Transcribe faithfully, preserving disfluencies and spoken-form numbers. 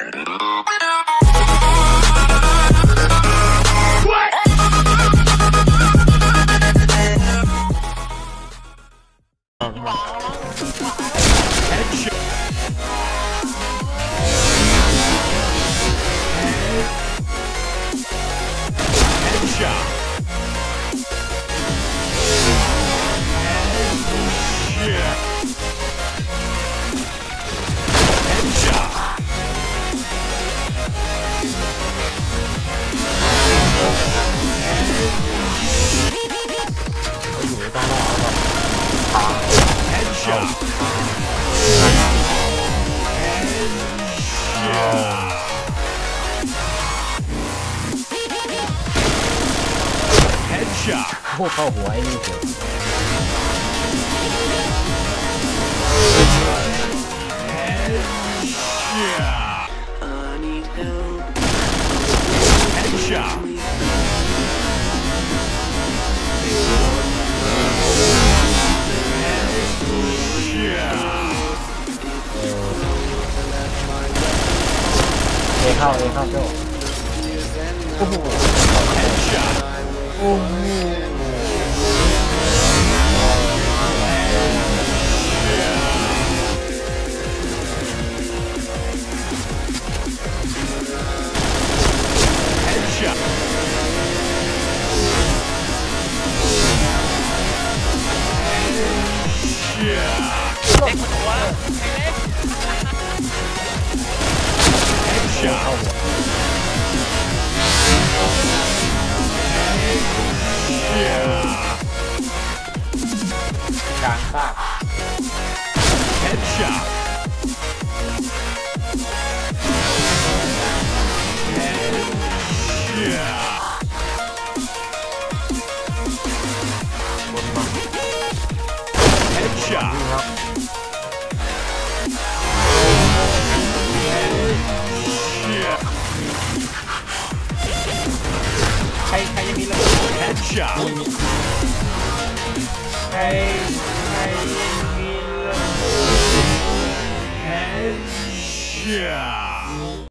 后靠火 A 一会 A 靠 A 靠就。哦不。哦不。 เล็กหมดตัวแล้วเล็กกลางซาก Headshot. Headshot. Headshot. Headshot. ใครใครยังมีระเบิด Headshot. ใครใครยังมีระเบิด Headshot.